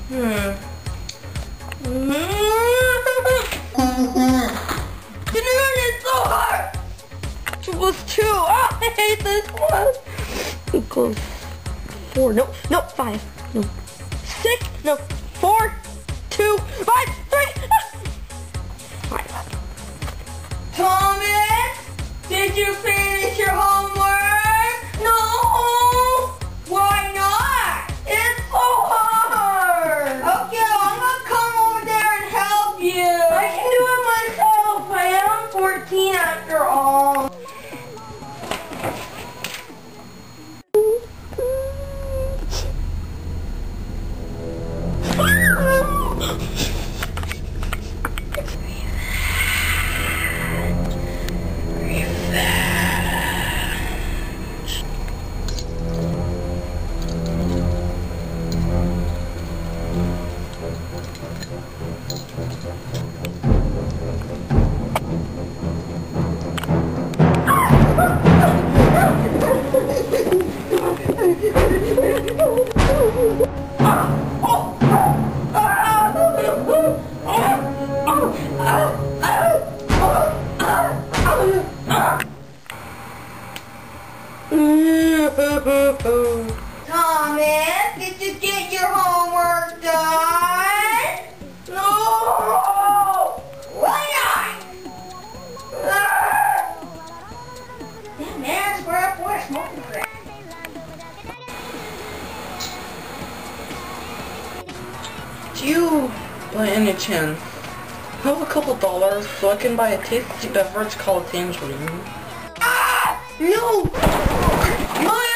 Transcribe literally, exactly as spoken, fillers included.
Hmm. It's so hard! It was two. Oh, I hate this one. Too close. Four. No, no, five. No. Six. No. Four. Two. Five. Three. Five. Thomas, did you finish your homework? No. Why not? It's so hard. Okay, I'm gonna come over there and help you. I can do it myself. I am fourteen after all. Thomas, did you get your homework done? No! Why not? That man's where up for a smoking crack. Do you, by any chance, have a couple dollars so I can buy a tasty beverage called tangerine? Ah! No! My